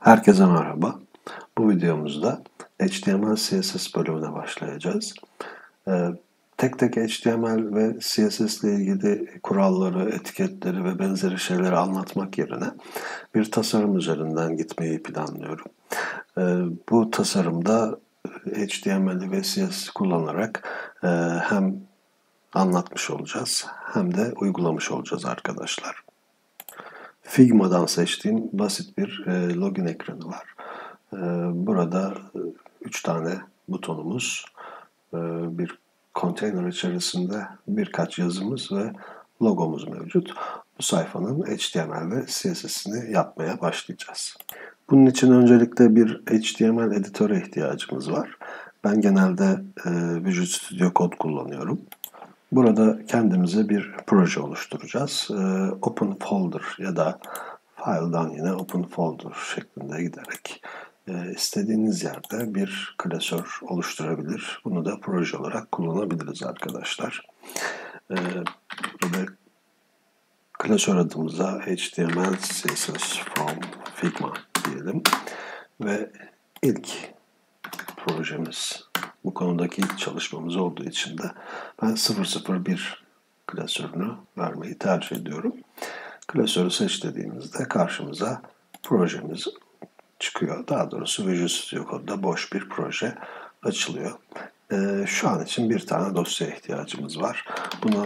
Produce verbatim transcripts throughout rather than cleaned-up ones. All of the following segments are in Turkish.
Herkese merhaba. Bu videomuzda H T M L C S S bölümüne başlayacağız. Ee, tek tek H T M L ve C S S ile ilgili kuralları, etiketleri ve benzeri şeyleri anlatmak yerine bir tasarım üzerinden gitmeyi planlıyorum. Ee, bu tasarımda H T M L ve C S S kullanarak e, hem anlatmış olacağız hem de uygulamış olacağız arkadaşlar. Figma'dan seçtiğim basit bir e, login ekranı var. E, burada üç tane butonumuz, e, bir konteyner içerisinde birkaç yazımız ve logomuz mevcut. Bu sayfanın H T M L ve C S S'ini yapmaya başlayacağız. Bunun için öncelikle bir H T M L editöre ihtiyacımız var. Ben genelde e, Visual Studio Code kullanıyorum. Burada kendimize bir proje oluşturacağız. Ee, open folder ya da file'dan yine open folder şeklinde giderek e, istediğiniz yerde bir klasör oluşturabilir. Bunu da proje olarak kullanabiliriz arkadaşlar. Ee, burada klasör adımıza H T M L C S S from Figma diyelim ve ilk projemiz, bu konudaki ilk çalışmamız olduğu için de ben sıfır sıfır bir klasörünü vermeyi tercih ediyorum. Klasörü seç dediğimizde karşımıza projemiz çıkıyor. Daha doğrusu Visual Studio Code'da boş bir proje açılıyor. Ee, şu an için bir tane dosya ihtiyacımız var. Buna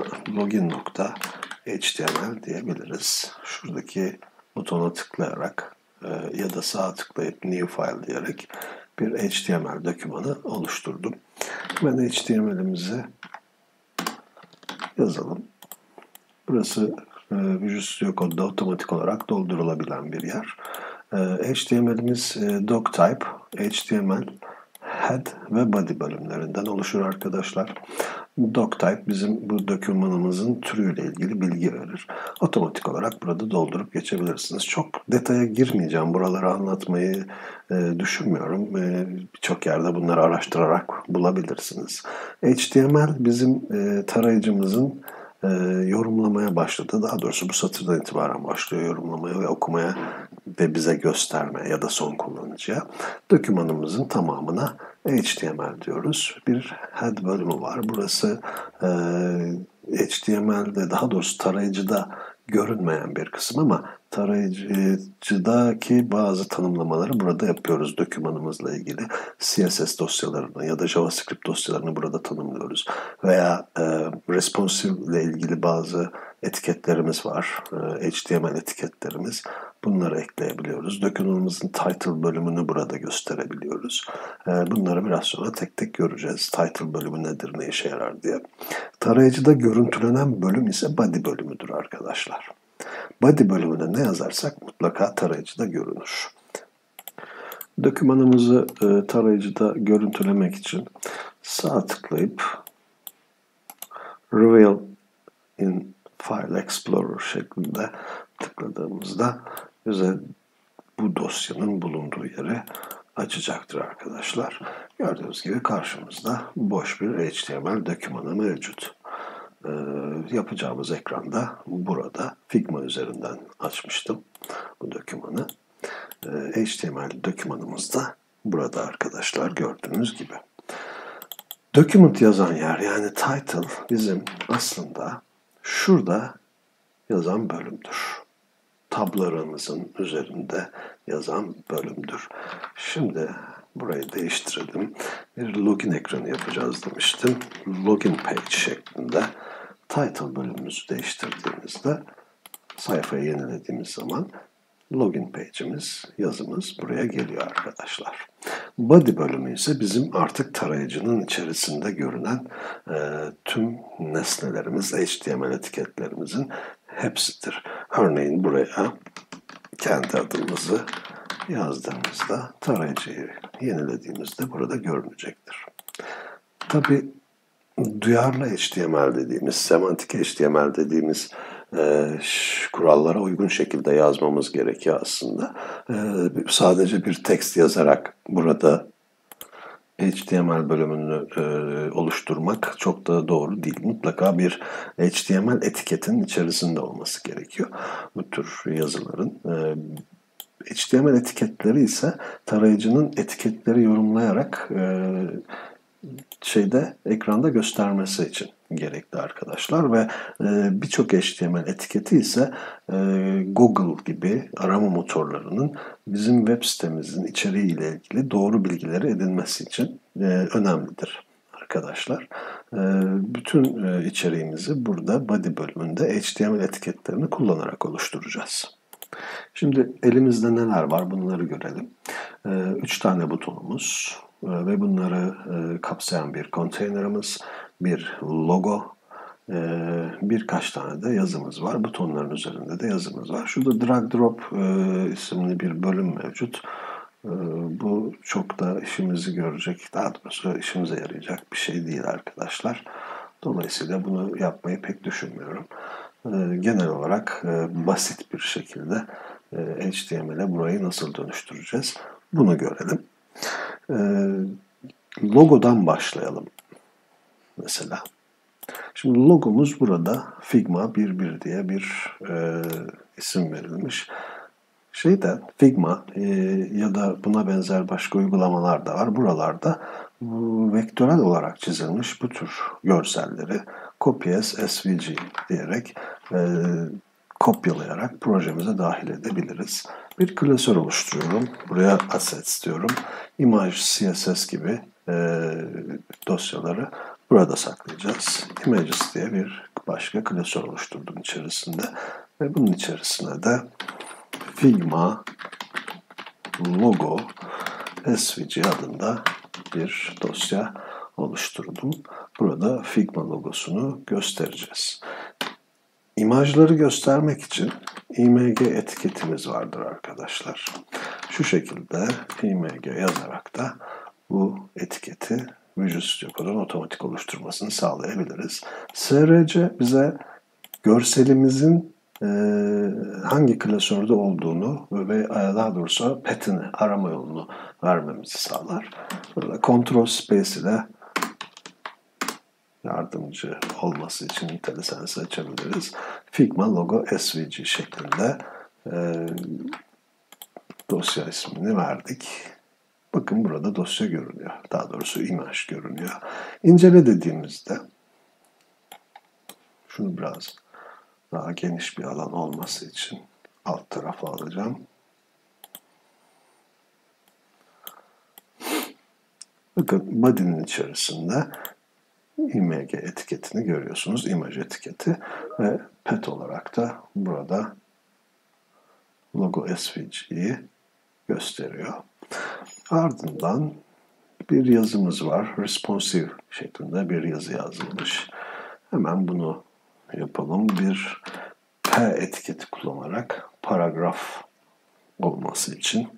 login.html diyebiliriz. Şuradaki butona tıklayarak e, ya da sağa tıklayıp New File diyerek bir H T M L dokümanı oluşturdum. Ben H T M L'imizi yazalım. Burası e, Visual Studio Code'da otomatik olarak doldurulabilen bir yer. E, H T M L'imiz e, doctype, H T M L, head ve body bölümlerinden oluşur arkadaşlar. Doctype bizim bu dokümanımızın türüyle ilgili bilgi verir. Otomatik olarak burada doldurup geçebilirsiniz. Çok detaya girmeyeceğim. Buraları anlatmayı e, düşünmüyorum. E, Birçok yerde bunları araştırarak bulabilirsiniz. H T M L bizim e, tarayıcımızın e, yorumlamaya başladı. Daha doğrusu bu satırdan itibaren başlıyor yorumlamaya ve okumaya ve bize gösterme ya da son kullanıcıya. Dokümanımızın tamamına H T M L diyoruz. Bir head bölümü var. Burası e, H T M L'de, daha doğrusu tarayıcıda görünmeyen bir kısım ama tarayıcıdaki bazı tanımlamaları burada yapıyoruz dokümanımızla ilgili. C S S dosyalarını ya da JavaScript dosyalarını burada tanımlıyoruz. Veya e, responsive ile ilgili bazı etiketlerimiz var. E, H T M L etiketlerimiz. Bunları ekleyebiliyoruz. Dokümanımızın title bölümünü burada gösterebiliyoruz. E, bunları biraz sonra tek tek göreceğiz. Title bölümü nedir, ne işe yarar diye. Tarayıcıda görüntülenen bölüm ise body bölümüdür arkadaşlar. Body bölümüne ne yazarsak mutlaka tarayıcıda görünür. Dokümanımızı e, tarayıcıda görüntülemek için sağ tıklayıp Reveal in File Explorer şeklinde tıkladığımızda bize bu dosyanın bulunduğu yeri açacaktır arkadaşlar. Gördüğünüz gibi karşımızda boş bir H T M L dokümanı mevcut. Ee, yapacağımız ekranda burada Figma üzerinden açmıştım bu dokümanı. Ee, H T M L dokümanımız da burada arkadaşlar, gördüğünüz gibi. Document yazan yer, yani title, bizim aslında şurada yazan bölümdür. Tablolarımızın üzerinde yazan bölümdür. Şimdi burayı değiştirelim. Bir login ekranı yapacağız demiştim. Login page şeklinde title bölümümüzü değiştirdiğimizde, sayfayı yenilediğimiz zaman login page'imiz, yazımız buraya geliyor arkadaşlar. Body bölümü ise bizim artık tarayıcının içerisinde görünen e, tüm nesnelerimiz, H T M L etiketlerimizin hepsidir. Örneğin buraya kendi adımızı yazdığımızda, tarayıcıyı yenilediğimizde burada görünecektir. Tabii duyarlı H T M L dediğimiz, semantik H T M L dediğimiz e, kurallara uygun şekilde yazmamız gerekiyor aslında. E, sadece bir text yazarak burada H T M L bölümünü e, oluşturmak çok da doğru değil. Mutlaka bir H T M L etiketinin içerisinde olması gerekiyor bu tür yazıların. E, H T M L etiketleri ise tarayıcının etiketleri yorumlayarak e, şeyde ekranda göstermesi için gerekli arkadaşlar ve e, birçok H T M L etiketi ise e, Google gibi arama motorlarının bizim web sitemizin içeriği ile ilgili doğru bilgileri edinmesi için e, önemlidir arkadaşlar. E, bütün e, içeriğimizi burada body bölümünde H T M L etiketlerini kullanarak oluşturacağız. Şimdi elimizde neler var bunları görelim. E, üç tane butonumuz ve bunları e, kapsayan bir konteynerimiz, bir logo, e, birkaç tane de yazımız var. Butonların üzerinde de yazımız var. Şurada drag drop e, isimli bir bölüm mevcut. E, bu çok da işimizi görecek, daha doğrusu işimize yarayacak bir şey değil arkadaşlar. Dolayısıyla bunu yapmayı pek düşünmüyorum. E, genel olarak e, basit bir şekilde e, H T M L'e burayı nasıl dönüştüreceğiz? Bunu görelim. E, Logodan başlayalım mesela. Şimdi logomuz burada Figma bir bir diye bir e, isim verilmiş. Şeyde Figma e, ya da buna benzer başka uygulamalar da var. Buralarda bu, vektörel olarak çizilmiş bu tür görselleri copy as S V G diyerek e, kopyalayarak projemize dahil edebiliriz. Bir klasör oluşturuyorum. Buraya assets diyorum. Image, C S S gibi e, dosyaları burada saklayacağız. Images diye bir başka klasör oluşturdum içerisinde. Ve bunun içerisine de Figma logo S V G adında bir dosya oluşturdum. Burada Figma logosunu göstereceğiz. İmajları göstermek için img etiketimiz vardır arkadaşlar. Şu şekilde img yazarak da bu etiketi Visual Studio Code'un otomatik oluşturmasını sağlayabiliriz. S R C bize görselimizin e, hangi klasörde olduğunu ve daha doğrusu path'ini, arama yolunu vermemizi sağlar. Burada Ctrl Space ile yardımcı olması için IntelliSense açabiliriz. Figma logo S V G şeklinde e, dosya ismini verdik. Bakın burada dosya görünüyor. Daha doğrusu imaj görünüyor. İncele dediğimizde şunu biraz daha geniş bir alan olması için alt tarafa alacağım. Bakın body'nin içerisinde img etiketini görüyorsunuz. Image etiketi ve path olarak da burada logo S V G'yi gösteriyor. Ardından bir yazımız var. Responsive şeklinde bir yazı yazılmış. Hemen bunu yapalım. Bir P etiketi kullanarak paragraf olması için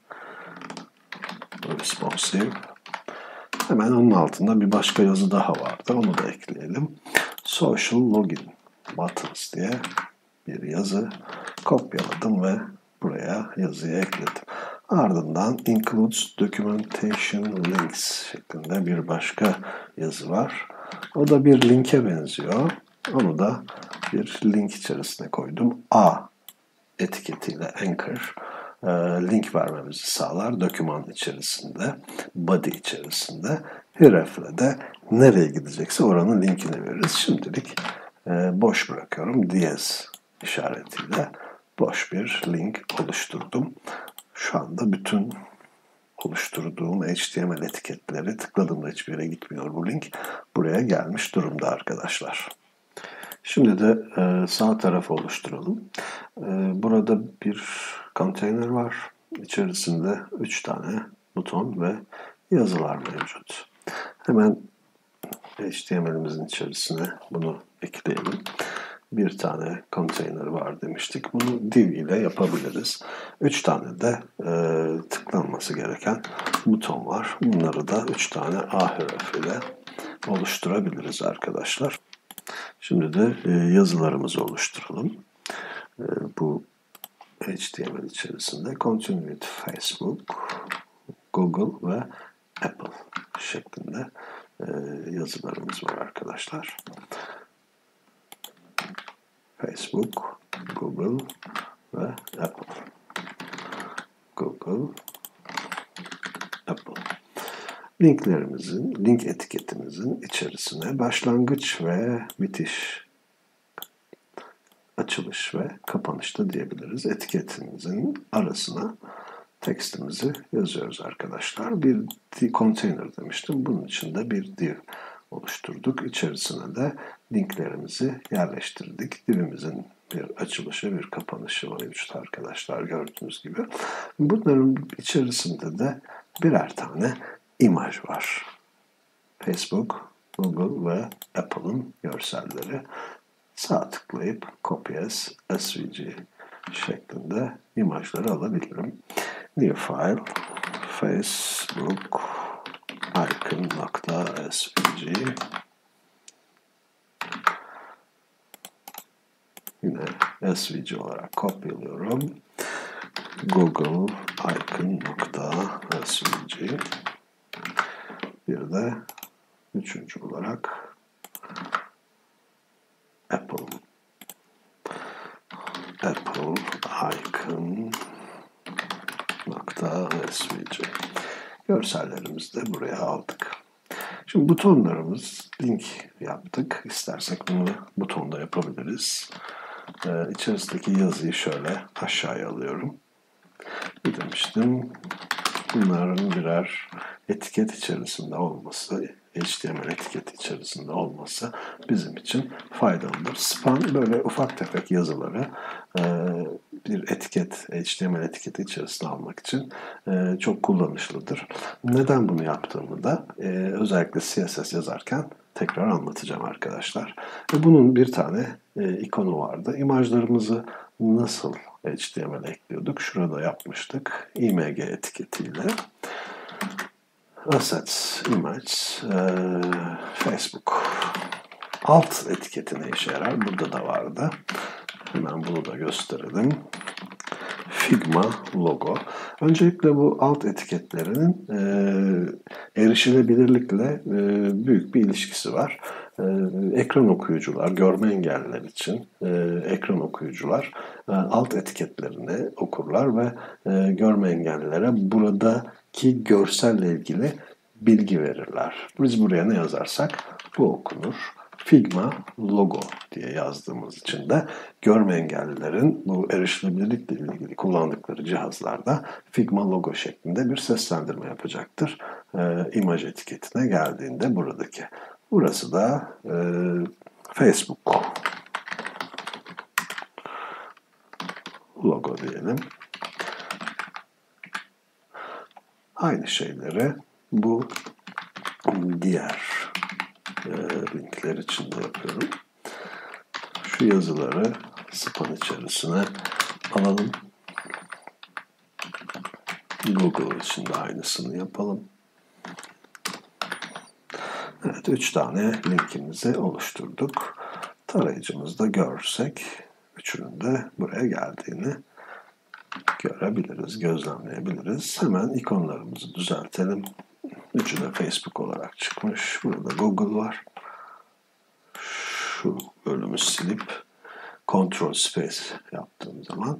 responsive. Hemen onun altında bir başka yazı daha vardı. Onu da ekleyelim. Social Login Buttons diye bir yazı kopyaladım ve buraya yazıyı ekledim. Ardından Includes Documentation Links şeklinde bir başka yazı var. O da bir linke benziyor. Onu da bir link içerisine koydum. A etiketiyle Anchor e, link vermemizi sağlar. Doküman içerisinde, body içerisinde. Href'le de nereye gidecekse oranın linkini veririz. Şimdilik e, boş bırakıyorum. Diyez işaretiyle boş bir link oluşturdum. Şu anda bütün oluşturduğum H T M L etiketleri tıkladığımda hiçbir yere gitmiyor bu link. Buraya gelmiş durumda arkadaşlar. Şimdi de e, sağ tarafı oluşturalım. E, burada bir konteyner var. İçerisinde üç tane buton ve yazılar mevcut. Hemen H T M L'imizin içerisine bunu ekleyelim. Bir tane konteyner var demiştik. Bunu div ile yapabiliriz. Üç tane de e, tıklanması gereken buton var. Bunları da üç tane ahref ile oluşturabiliriz arkadaşlar. Şimdi de e, yazılarımızı oluşturalım. E, bu H T M L içerisinde Continue with Facebook, Google ve Apple şeklinde e, yazılarımız var arkadaşlar. Facebook, Google ve Apple. Google, Apple. Linklerimizin, link etiketimizin içerisine başlangıç ve bitiş, açılış ve kapanış da diyebiliriz. Etiketimizin arasına tekstimizi yazıyoruz arkadaşlar. Bir container demiştim. Bunun için de bir div oluşturduk. İçerisine de linklerimizi yerleştirdik. Divimizin bir açılışı, bir kapanışı mevcut arkadaşlar gördüğünüz gibi. Bunların içerisinde de birer tane imaj var. Facebook, Google ve Apple'ın görselleri. Sağ tıklayıp Copy as S V G şeklinde imajları alabilirim. New file, Facebook icon.svg. Yine S V G olarak kopyalıyorum. Google icon.svg. Bir de üçüncü olarak Apple Apple icon.svg. Görsellerimizi de buraya aldık. Şimdi butonlarımız link yaptık. İstersek bunu butonda yapabiliriz. Ee, içerisindeki yazıyı şöyle aşağıya alıyorum. Ne demiştim? Bunların birer etiket içerisinde olması, H T M L etiket içerisinde olması bizim için faydalıdır. Span böyle ufak tefek yazıları e, bir etiket, H T M L etiketi içerisine almak için e, çok kullanışlıdır. Neden bunu yaptığımı da e, özellikle C S S yazarken tekrar anlatacağım arkadaşlar. Ve bunun bir tane e, ikonu vardı. İmajlarımızı nasıl H T M L ekliyorduk? Şurada yapmıştık. I M G etiketiyle. Assets, Image, e, Facebook. Alt etiketi ne işe yarar? Burada da vardı. Hemen bunu da gösterelim. Figma logo. Öncelikle bu alt etiketlerinin e, erişilebilirlikle e, büyük bir ilişkisi var. E, ekran okuyucular, görme engelliler için e, ekran okuyucular e, alt etiketlerini okurlar ve e, görme engellilere buradaki görselle ilgili bilgi verirler. Biz buraya ne yazarsak bu okunur. Figma logo diye yazdığımız için de görme engellilerin bu erişilebilirlikle ilgili kullandıkları cihazlarda Figma logo şeklinde bir seslendirme yapacaktır. E, imaj etiketine geldiğinde buradaki. Burası da e, Facebook logo diyelim. Aynı şeyleri bu diğer e, linkler için de yapıyorum. Şu yazıları span içerisine alalım. Google için de aynısını yapalım. Evet, üç tane linkimizi oluşturduk. Tarayıcımızda görsek üçünün de buraya geldiğini görebiliriz, gözlemleyebiliriz. Hemen ikonlarımızı düzeltelim. Üçü de Facebook olarak çıkmış. Burada Google var. Şu bölümü silip Ctrl Space yaptığım zaman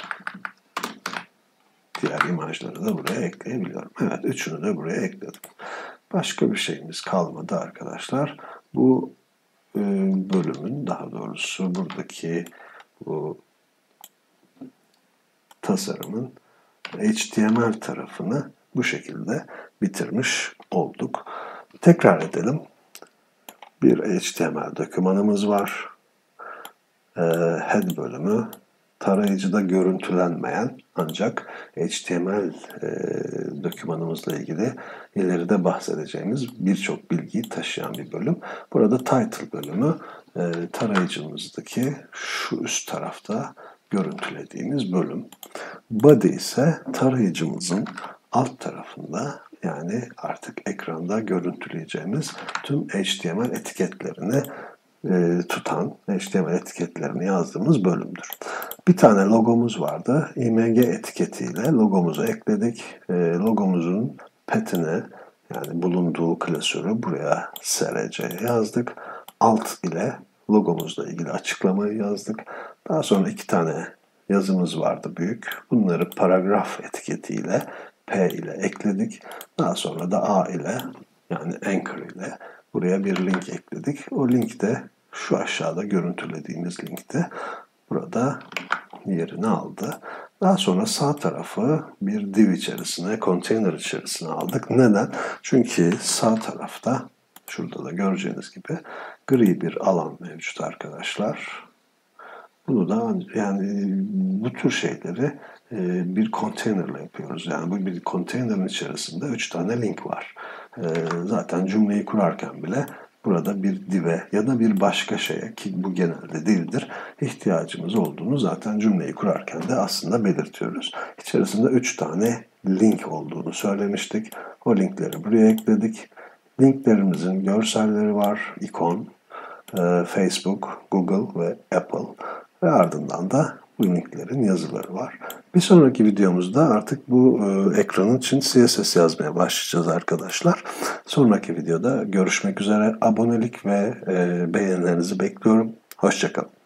diğer imajları da buraya ekleyebiliyorum. Evet, üçünü de buraya ekledim. Başka bir şeyimiz kalmadı arkadaşlar. Bu e, bölümün, daha doğrusu buradaki bu tasarımın H T M L tarafını bu şekilde bitirmiş olduk. Tekrar edelim. Bir H T M L dokümanımız var. E, head bölümü tarayıcıda görüntülenmeyen ancak H T M L e, dokümanımızla ilgili ileride bahsedeceğimiz birçok bilgiyi taşıyan bir bölüm. Burada title bölümü e, tarayıcımızdaki şu üst tarafta görüntülediğimiz bölüm. Body ise tarayıcımızın alt tarafında, yani artık ekranda görüntüleyeceğimiz tüm H T M L etiketlerini e, tutan, H T M L etiketlerini yazdığımız bölümdür. Bir tane logomuz vardı. I M G etiketiyle logomuzu ekledik. E, logomuzun petini, yani bulunduğu klasörü buraya S R C yazdık. Alt ile logomuzla ilgili açıklamayı yazdık. Daha sonra iki tane yazımız vardı büyük. Bunları paragraf etiketiyle P ile ekledik. Daha sonra da A ile, yani Anchor ile buraya bir link ekledik. O link de şu aşağıda görüntülediğimiz linkte burada yerini aldı. Daha sonra sağ tarafı bir div içerisine, container içerisine aldık. Neden? Çünkü sağ tarafta, şurada da göreceğiniz gibi gri bir alan mevcut arkadaşlar. Bunu da yani bu tür şeyleri bir konteynerle yapıyoruz. Yani bu bir konteynerin içerisinde üç tane link var. Zaten cümleyi kurarken bile burada bir div'e ya da bir başka şeye, ki bu genelde div'dir, ihtiyacımız olduğunu zaten cümleyi kurarken de aslında belirtiyoruz. İçerisinde üç tane link olduğunu söylemiştik. O linkleri buraya ekledik. Linklerimizin görselleri var, ikon, Facebook, Google ve Apple. Ve ardından da bu linklerin yazıları var. Bir sonraki videomuzda artık bu e, ekranın için C S S yazmaya başlayacağız arkadaşlar. Sonraki videoda görüşmek üzere. Abonelik ve e, beğenilerinizi bekliyorum. Hoşça kalın.